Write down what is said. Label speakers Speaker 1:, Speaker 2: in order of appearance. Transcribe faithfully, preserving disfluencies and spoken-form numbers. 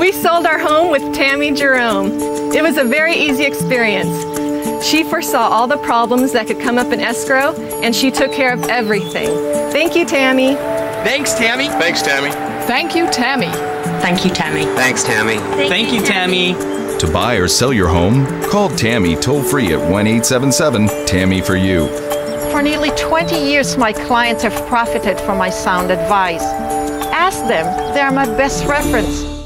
Speaker 1: We sold our home with Tammy Jerome. It was a very easy experience. She foresaw all the problems that could come up in escrow, and she took care of everything. Thank you, Tammy.
Speaker 2: Thanks, Tammy.
Speaker 3: Thanks, Tammy.
Speaker 4: Thank you, Tammy.
Speaker 5: Thank you, Tammy.
Speaker 6: Thanks, Tammy.
Speaker 2: Thank, Thank you, Tammy.
Speaker 7: To buy or sell your home, call Tammy toll-free at one eight seven seven, Tammy for you.
Speaker 8: For nearly twenty years, my clients have profited from my sound advice. Ask them. They are my best reference.